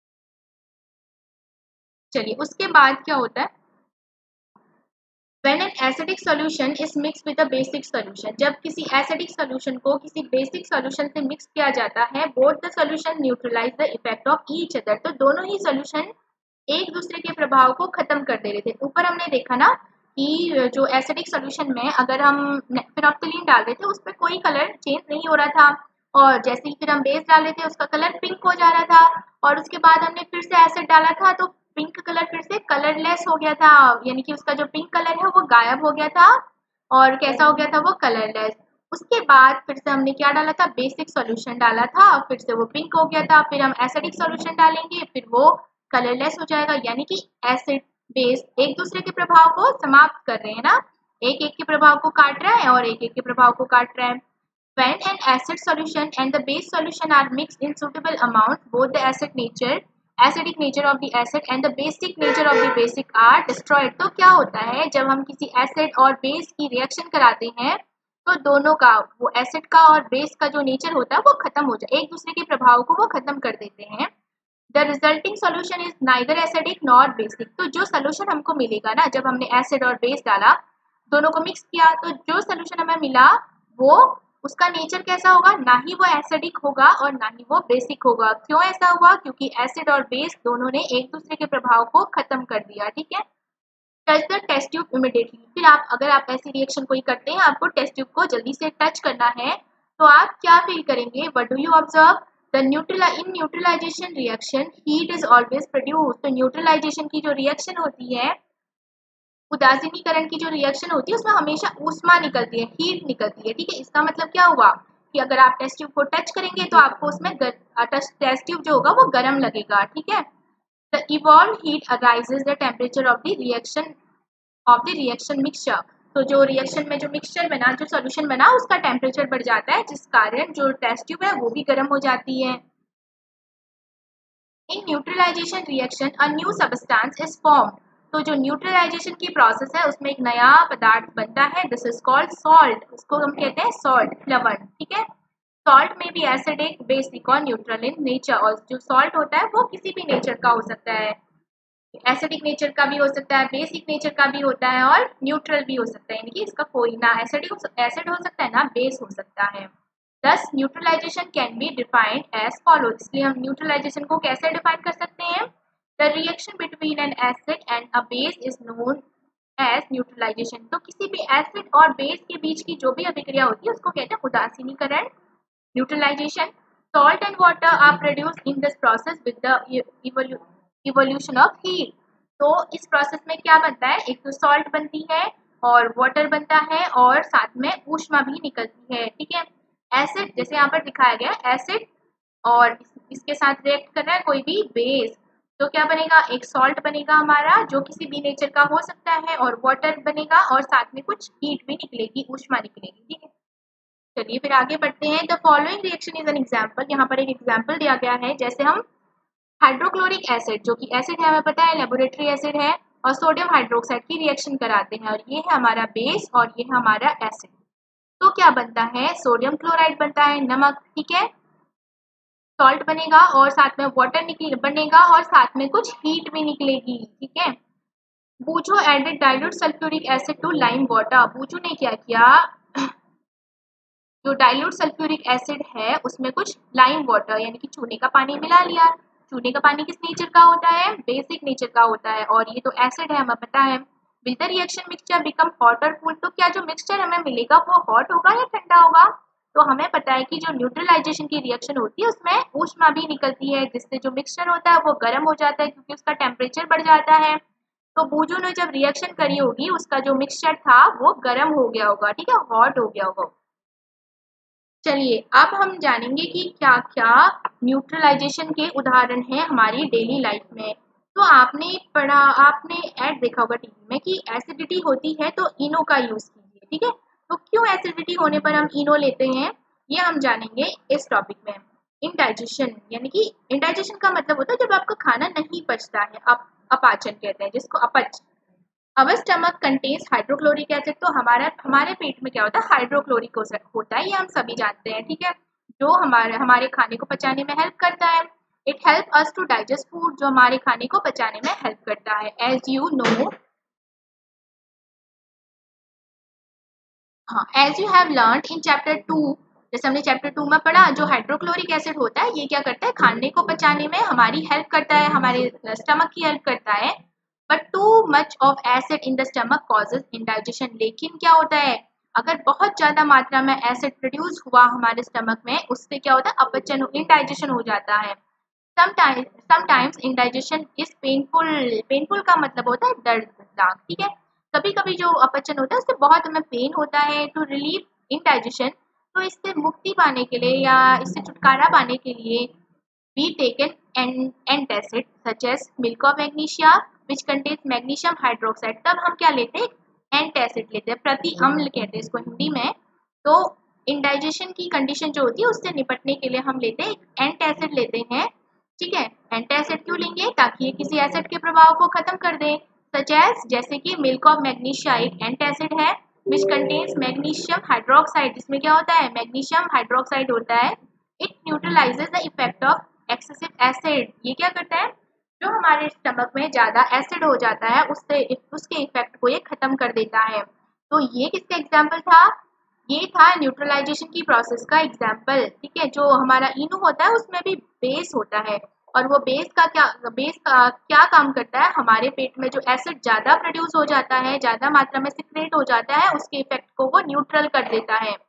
S1: चलिए उसके बाद क्या होता है? When an acidic solution is mixed with a basic solution, जब किसी एसिडिक सॉल्यूशन को किसी बेसिक सॉल्यूशन से मिक्स किया जाता है, both the solution neutralize the effect of each other, तो दोनों ही सॉल्यूशन एक दूसरे के प्रभाव को खत्म कर दे रहे थे। ऊपर हमने देखा ना कि जो एसिडिक सॉल्यूशन में अगर हम फिनोप्थलीन डाल रहे थे उस पर कोई कलर चेंज नहीं हो रहा था, और जैसे ही फिर हम बेस डाल रहे थे उसका कलर पिंक हो जा रहा था, और उसके बाद हमने फिर से एसिड डाला था तो पिंक कलर फिर से कलरलेस हो गया था, यानी कि उसका जो पिंक कलर है वो गायब हो गया था और कैसा हो गया था? वो कलरलेस। उसके बाद फिर से हमने क्या डाला था? बेसिक सॉल्यूशन डाला था, फिर से वो पिंक हो गया था। फिर हम एसिडिक सॉल्यूशन डालेंगे, फिर वो कलरलेस हो जाएगा, यानी कि एसिड बेस एक दूसरे के प्रभाव को समाप्त कर रहे हैं ना, एक एक के प्रभाव को काट रहा है और एक एक के प्रभाव को काट रहा है। When an acid solution and the base solution are mixed in suitable amounts, both the acid nature, acidic nature of the acid and the basic nature of the basic are destroyed। तो क्या होता है जब हम किसी acid और base की reaction कराते हैं तो दोनों का, वो एसिड का और बेस का जो नेचर होता है वो खत्म हो जाए, एक दूसरे के प्रभाव को वो खत्म कर देते हैं। The resulting solution is neither acidic nor basic, तो जो सोल्यूशन हमको मिलेगा ना, जब हमने एसिड और बेस डाला, दोनों को मिक्स किया, तो जो सोल्यूशन हमें मिला वो उसका नेचर कैसा होगा? ना ही वो एसिडिक होगा और ना ही वो बेसिक होगा। क्यों ऐसा हुआ? क्योंकि एसिड और बेस दोनों ने एक दूसरे के प्रभाव को खत्म कर दिया। ठीक है, touch the test tube immediately, फिर आप अगर आप ऐसी रिएक्शन कोई करते हैं, आपको टेस्ट ट्यूब को जल्दी से टच करना है, तो आप क्या फील करेंगे? What do you observe? The neutral in neutralisation reaction heat is always produce, तो न्यूट्रलाइजेशन की जो रिएक्शन होती है, उदासीनीकरण की जो रिएक्शन होती है, उसमें हमेशा ऊष्मा निकलती है, हीट निकलती है। ठीक है, इसका मतलब क्या हुआ कि अगर आप टेस्ट ट्यूब को टच करेंगे तो आपको उसमें टेस्ट ट्यूब जो होगा वो गर्म लगेगा। ठीक है, the evolve heat arises the temperature of the reaction of the reaction mixture, तो जो रिएक्शन में जो मिक्सचर बना, जो सॉल्यूशन बना, उसका टेम्परेचर बढ़ जाता है, जिस कारण जो टेस्ट ट्यूब है वो भी गर्म हो जाती है। In neutralisation reaction a new substance is formed, तो जो न्यूट्रलाइजेशन की प्रोसेस है उसमें एक नया पदार्थ बनता है, दिस इज कॉल्ड सॉल्ट, उसको हम कहते हैं सॉल्ट, लवण। ठीक है, सॉल्ट में भी एसिडिक, बेसिक और न्यूट्रल इन नेचर, और जो सॉल्ट होता है वो किसी भी नेचर का हो सकता है, एसिडिक नेचर का भी हो सकता है, बेसिक नेचर का भी होता है और न्यूट्रल भी हो सकता है, यानी कि इसका कोई ना एसिडिक एसिड हो सकता है ना बेस हो सकता है। Thus, neutralization can be defined as follows, इसलिए हम न्यूट्रलाइजेशन को कैसे डिफाइन कर सकते हैं? The reaction between an acid and a base is known as neutralization, तो किसी भी एसिड और बेस के बीच की जो भी अभिक्रिया होती है उसको कहते हैं उदासीनीकरण, neutralisation. Salt and water are produced in this process with the evolution of heat, तो इस प्रोसेस में क्या बनता है? एक तो सॉल्ट बनती है और वाटर बनता है और साथ में ऊष्मा भी निकलती है। ठीक है, एसिड जैसे यहाँ पर दिखाया गया, एसिड और इसके साथ रिएक्ट कर रहा है कोई भी बेस, तो क्या बनेगा? एक सॉल्ट बनेगा हमारा जो किसी भी नेचर का हो सकता है, और वाटर बनेगा और साथ में कुछ हीट भी निकलेगी, ऊष्मा निकलेगी। ठीक है, चलिए फिर आगे बढ़ते हैं। The following reaction is an example, यहाँ पर एक एग्जाम्पल दिया गया है, जैसे हम हाइड्रोक्लोरिक एसिड, जो कि एसिड है, हमें पता है लेबोरेटरी एसिड है, और सोडियम हाइड्रोक्साइड की रिएक्शन कराते हैं, और ये है हमारा बेस और ये है हमारा एसिड, तो क्या बनता है? सोडियम क्लोराइड बनता है, नमक। ठीक है, सॉल्ट बनेगा और साथ में वाटर निकल बनेगा और साथ में कुछ हीट भी निकलेगी। ठीक है, Boojho added dilute sulphuric acid to lime water. Boojho ने क्या किया, जो डाइल्यूट सल्फ्यूरिक एसिड है उसमें कुछ लाइम वाटर यानी कि चूने का पानी मिला लिया। चूने का पानी किस नेचर का होता है, बेसिक नेचर का होता है, और ये तो एसिड है हमें पता है। Will the reaction mixture become hot or cool, तो क्या जो मिक्सचर हमें मिलेगा वो हॉट होगा या ठंडा होगा। तो हमें पता है कि जो न्यूट्रलाइजेशन की रिएक्शन होती है उसमें ऊष्मा भी निकलती है, जिससे जो मिक्सचर होता है वो गर्म हो जाता है क्योंकि उसका टेम्परेचर बढ़ जाता है। तो बूझो ने जब रिएक्शन करी होगी उसका जो मिक्सचर था वो गर्म हो गया होगा, ठीक है, हॉट हो गया होगा। चलिए अब हम जानेंगे कि क्या क्या न्यूट्रलाइजेशन के उदाहरण हैं हमारी डेली लाइफ में। तो आपने पढ़ा, आपने ऐड देखा होगा टीवी में कि एसिडिटी होती है तो इनो का यूज कीजिए, ठीक है। तो क्यों एसिडिटी होने पर हम इनो लेते हैं ये हम जानेंगे इस टॉपिक में। इंडाइजेशन यानी कि इंडाइजेशन का मतलब होता है जब आपका खाना नहीं पचता है, अप, अपाचन कहते हैं जिसको, अपच। Our stomach contains hydrochloric acid, तो हमारा हमारे पेट में क्या होता है, हाइड्रोक्लोरिक होता है, ये हम सभी जानते हैं, ठीक है, जो हमारे हमारे खाने को पचाने में हेल्प करता है। It help us to digest food, जो हमारे खाने को पचाने में हेल्प करता है। एज यू नो, हाँ, as you have learn in chapter two, जैसे हमने चैप्टर टू में पढ़ा, जो हाइड्रोक्लोरिक एसिड होता है ये क्या करता है, खाने को पचाने में हमारी हेल्प करता है, हमारे स्टमक की हेल्प करता है। But too much of acid in the stomach causes indigestion, लेकिन क्या होता है, अगर बहुत ज्यादा मात्रा में एसिड प्रोड्यूस हुआ हमारे स्टमक में, उससे क्या होता है, अपचन, इंडाइजेशन हो जाता है। Sometimes sometimes indigestion is painful, painful का मतलब होता है दर्दनाक, ठीक है। कभी कभी जो अपचन होता है उससे बहुत हमें पेन होता है। टू रिलीव इंडाइजेशन, तो इससे मुक्ति पाने के लिए या इससे छुटकारा पाने के लिए we taken an antacid such as milk of magnesia which contains magnesium hydroxide, तब हम क्या लेते हैं, एंटासिड लेते हैं, प्रति अम्ल कहते हैं इसको हिंदी में। तो इंडाइजेशन की कंडीशन जो होती है उससे निपटने के लिए हम लेते हैं एंटासिड लेते हैं, ठीक है। एंटासिड क्यों लेंगे, ताकि ये किसी एसिड के प्रभाव को खत्म कर दे। सच एज, जैसे कि मिल्क ऑफ मैग्नीशिया एक एंटासिड है, विच कंटेन्स मैग्नीशियम हाइड्रोक्साइड, जिसमें क्या होता है, मैग्नीशियम हाइड्रोक्साइड होता है। It neutralises the effect of excessive acid, ये क्या करता है, जो हमारे स्टमक में ज्यादा एसिड हो जाता है उससे उसके इफेक्ट को ये खत्म कर देता है। तो ये किसका एग्जाम्पल था, ये था न्यूट्रलाइजेशन की प्रोसेस का एग्जाम्पल, ठीक है। जो हमारा इनो होता है उसमें भी बेस होता है, और वो बेस का क्या, बेस का क्या काम करता है, हमारे पेट में जो एसिड ज्यादा प्रोड्यूस हो जाता है, ज्यादा मात्रा में सिक्रेट हो जाता है, उसके इफेक्ट को वो न्यूट्रल कर देता है,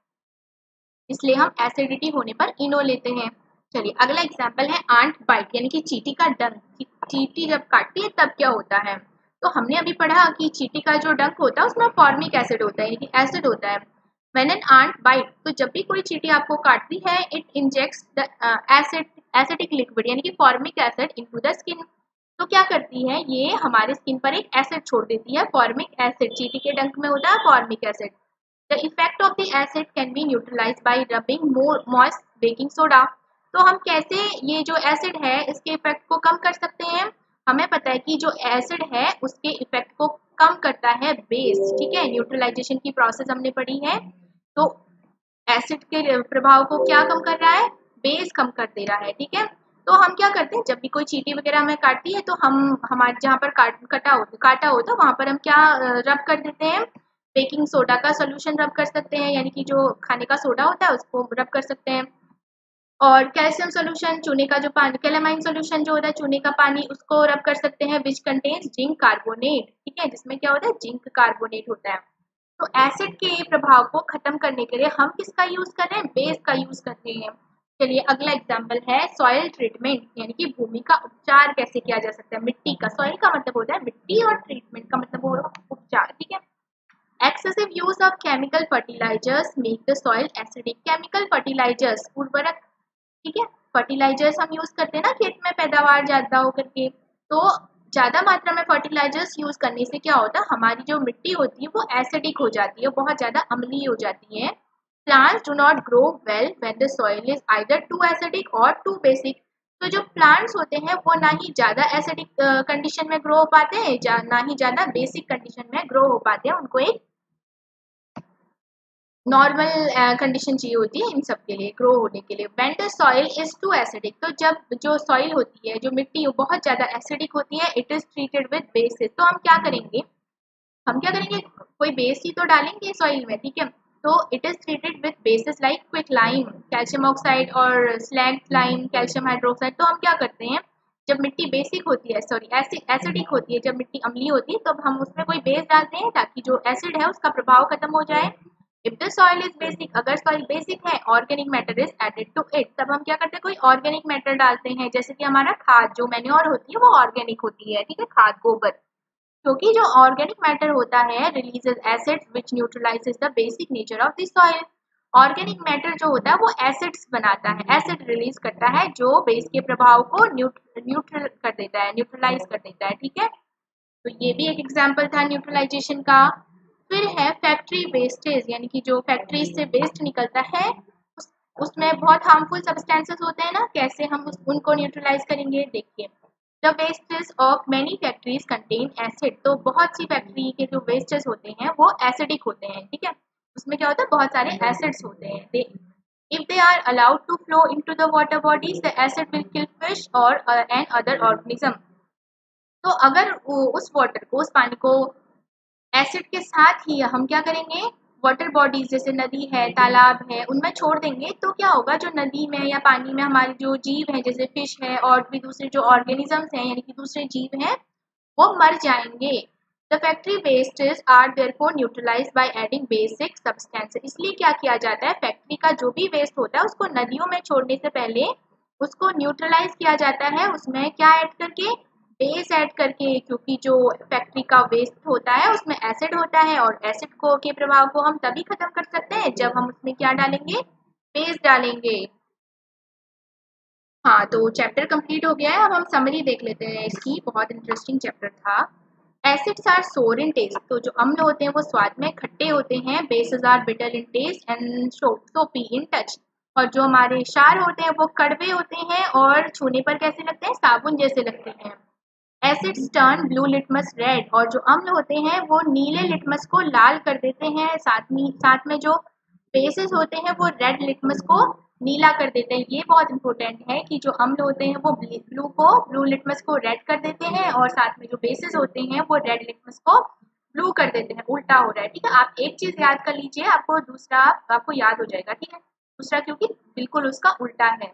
S1: इसलिए हम एसिडिटी होने पर इनो लेते हैं। चलिए अगला एग्जाम्पल है आंट बाइट, यानी कि चींटी का डंक। चींटी जब काटती है तब क्या होता है, तो हमने अभी पढ़ा कि चींटी का जो डंक होता है उसमें फॉर्मिक एसिड होता है, यानी कि एसिड होता है। व्हेन एन आंट बाइट, तो जब भी कोई चींटी आपको काटती है, it injects the acid acidic liquid यानी कि formic acid into the skin. तो क्या करती है, ये हमारे स्किन पर एक एसिड छोड़ देती है, फॉर्मिक एसिड, चींटी के डंक में होता है formic acid. The effect of the acid can be neutralized by rubbing more moist baking soda. तो हम कैसे ये जो एसिड है इसके इफेक्ट को कम कर सकते हैं, हमें पता है कि जो एसिड है उसके इफेक्ट को कम करता है बेस, ठीक है। न्यूट्रलाइजेशन की प्रोसेस हमने पढ़ी है, तो एसिड के प्रभाव को क्या कम कर रहा है, बेस कम कर दे रहा है, ठीक है। तो हम क्या करते हैं, जब भी कोई चींटी वगैरह हमें काटती है तो हम हमारे जहाँ पर काट कटा हो काटा हो तो वहां पर हम क्या रब कर देते हैं, बेकिंग सोडा का सोल्यूशन रब कर सकते हैं, यानी कि जो खाने का सोडा होता है उसको रब कर सकते हैं। और कैल्शियम सोल्यूशन, चूने का जो पानी, कैलामाइन सोल्यूशन जो होता है चूने का पानी, उसको रब कर सकते हैं, विच कंटेन्स जिंक कार्बोनेट, ठीक है, जिसमें क्या होता है, जिंक कार्बोनेट होता है। तो एसिड के प्रभाव को खत्म करने के लिए हम किसका यूज कर रहे हैं, बेस का यूज कर रहे हैं। चलिए अगला एग्जाम्पल है सॉइल ट्रीटमेंट, यानी कि भूमि का उपचार कैसे किया जा सकता है, मिट्टी का, सॉइल का मतलब होता है मिट्टी और ट्रीटमेंट का मतलब होगा उपचार, ठीक है। Excessive use of chemical fertilizers make the soil acidic. Chemical fertilizers, उर्वरक, ठीक है, फर्टिलाइजर्स हम यूज करते हैं ना खेत में पैदावार ज्यादा हो करके, तो ज्यादा मात्रा में फर्टिलाइजर्स यूज करने से क्या होता है, हमारी जो मिट्टी होती है वो एसिडिक हो जाती है, बहुत ज्यादा अम्लीय हो जाती है। Plants do not grow well when the soil is either too acidic और टू बेसिक। तो जो प्लांट्स होते हैं वो ना ही ज्यादा एसिडिक कंडीशन में ग्रो हो पाते हैं, ना ही ज्यादा बेसिक कंडीशन में ग्रो हो पाते हैं, उनको एक नॉर्मल कंडीशन चाहिए होती है इन सब के लिए ग्रो होने के लिए। When the soil is too acidic, तो जब जो सॉइल होती है, जो मिट्टी बहुत ज़्यादा एसिडिक होती है, it is treated with bases. तो हम क्या करेंगे, हम क्या करेंगे, कोई बेस ही तो डालेंगे सॉइल में, ठीक है। तो it is treated with bases like quick lime, calcium oxide और स्लैग लाइम, कैल्शियम हाइड्रोक्साइड। तो हम क्या करते हैं, जब मिट्टी बेसिक होती है, सॉरी एसिडिक होती है, जब मिट्टी अम्लीय होती है, तो हम उसमें कोई बेस डालते हैं ताकि जो एसिड है उसका प्रभाव खत्म हो जाए। If the soil is basic, अगर सॉइल बेसिक है, organic matter is added to it, तब हम क्या करते हैं, कोई ऑर्गेनिक मैटर डालते हैं, जैसे कि हमारा खाद, जो मैन्योर होती है वो ऑर्गेनिक होती है, ठीक है, खाद गोबर। क्योंकि जो ऑर्गेनिक मैटर होता है releases acids which neutralises the basic nature of the soil. Organic matter जो होता है वो एसिड्स बनाता है, एसिड रिलीज करता है जो बेस के प्रभाव को न्यूट्रल कर देता है, न्यूट्रलाइज कर देता है, ठीक है। तो ये भी एक एग्जांपल था न्यूट्रलाइजेशन का। फिर है फैक्ट्री वेस्टेज, यानी कि जो फैक्ट्रीज से वेस्ट निकलता है उस, उसमें बहुत हार्मफुल सब्सटेंसेस होते हैं ना, कैसे हम उस, उनको न्यूट्रलाइज करेंगे, देखिए। The wastage of many factories contain acid, तो बहुत सी फैक्ट्री के जो वेस्टेज होते हैं वो एसिडिक होते हैं, ठीक है। उसमें क्या होता है, बहुत सारे एसिड्स होते हैं। They if they are allowed to flow into the water bodies, the acid will kill fish और एंड अदर ऑर्गेनिज्म। तो अगर उस वाटर को, उस पानी को एसिड के साथ ही हम क्या करेंगे, वाटर बॉडीज जैसे नदी है, तालाब है, उनमें छोड़ देंगे, तो क्या होगा, जो नदी में या पानी में हमारे जो जीव हैं, जैसे फिश है और भी दूसरे जो ऑर्गेनिजम्स हैं, यानी कि दूसरे जीव हैं, वो मर जाएंगे। The factory wastage are therefore neutralised by adding basic substances. इसलिए क्या किया जाता है, फैक्ट्री का जो भी वेस्ट होता है उसको नदियों में छोड़ने से पहले उसको न्यूट्रलाइज किया जाता है, उसमें क्या ऐड करके, बेस ऐड करके। क्योंकि जो फैक्ट्री का वेस्ट होता है उसमें एसिड होता है, और एसिड को के प्रभाव को हम तभी खत्म कर सकते हैं जब हम उसमें क्या डालेंगे, बेस डालेंगे। हाँ, तो चैप्टर कंप्लीट हो गया है। अब हम समरी देख लेते हैं इसकी, बहुत इंटरेस्टिंग चैप्टर था। Acids are sour in test, तो जो अम्ल होते हैं वो स्वाद में खट्टे होते हैं। Bases are bitter in taste and soapy in touch, और जो हमारे क्षार होते हैं वो कड़वे होते हैं और छूने पर कैसे लगते हैं, साबुन जैसे लगते हैं। Acids turn blue litmus red, और जो अम्ल होते हैं वो नीले लिटमस को लाल कर देते हैं। साथ में साथ में जो बेसेस होते हैं वो रेड लिटमस को नीला कर देते हैं। ये बहुत इंपॉर्टेंट है कि जो अम्ल होते हैं वो ब्लू को, ब्लू लिटमस को रेड कर देते हैं, और साथ में जो बेसेस होते हैं वो रेड लिटमस को ब्लू कर देते हैं। उल्टा हो रहा है, ठीक है। आप एक चीज याद कर लीजिए, आपको दूसरा आपको याद हो जाएगा, ठीक है। दूसरा क्योंकि बिल्कुल उसका उल्टा है।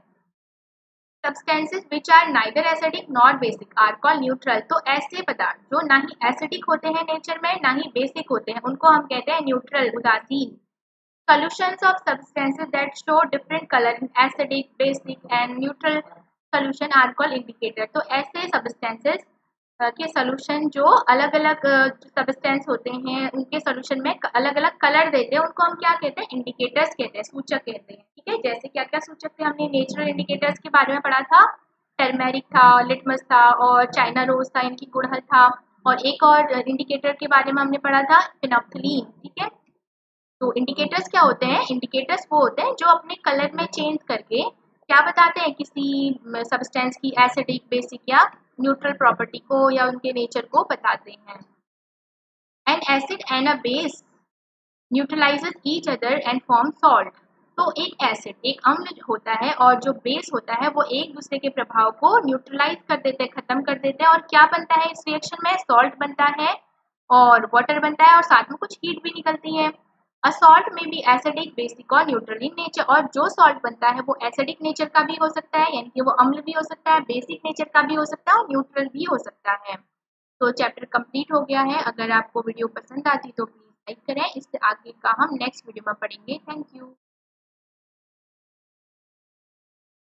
S1: Substances which are neither acidic nor basic are called neutral, तो ऐसे पदार्थ जो ना ही एसिडिक होते हैं नेचर में, ना ही बेसिक होते हैं, उनको हम कहते हैं न्यूट्रल, उदासीन। Solutions of substances that show different color in acidic, basic and neutral solution are called indicator, तो ऐसे substances के सोल्यूशन जो अलग अलग सब्सटेंस होते हैं उनके सोल्यूशन में अलग अलग कलर देते हैं, उनको हम क्या कहते हैं, इंडिकेटर्स कहते हैं, सूचक कहते हैं, ठीक है। जैसे क्या क्या सूचक थे, हमने नेचुरल इंडिकेटर्स के बारे में पढ़ा था, टर्मेरिक था, लिटमस था और चाइना रोज था, इनकी गुड़हल था। और एक और इंडिकेटर के बारे में हमने पढ़ा था, फिनोक्सिलीन, ठीक है। तो इंडिकेटर्स क्या होते हैं, इंडिकेटर्स वो होते हैं जो अपने कलर में चेंज करके क्या बताते हैं, किसी सब्सटेंस की एसिडिक, बेसिक या न्यूट्रल प्रॉपर्टी को या उनके नेचर को बताते हैं। An acid and a base neutralises each other and form salt, तो एक एसिड, एक अम्ल होता है और जो बेस होता है वो एक दूसरे के प्रभाव को न्यूट्रलाइज कर देते हैं, खत्म कर देते हैं, और क्या बनता है इस रिएक्शन में, सॉल्ट बनता है और वाटर बनता है, और साथ में कुछ हीट भी निकलती है। अ सॉल्ट में भी एसिडिक, बेसिक और न्यूट्रल इन नेचर, और जो सॉल्ट बनता है वो एसिडिक नेचर का भी हो सकता है, यानी कि वो अम्ल भी हो सकता है, बेसिक नेचर का भी हो सकता है और न्यूट्रल भी हो सकता है। तो चैप्टर कंप्लीट हो गया है। अगर आपको वीडियो पसंद आती तो प्लीज लाइक करें। इससे आगे का हम नेक्स्ट वीडियो में पढ़ेंगे। Thank you.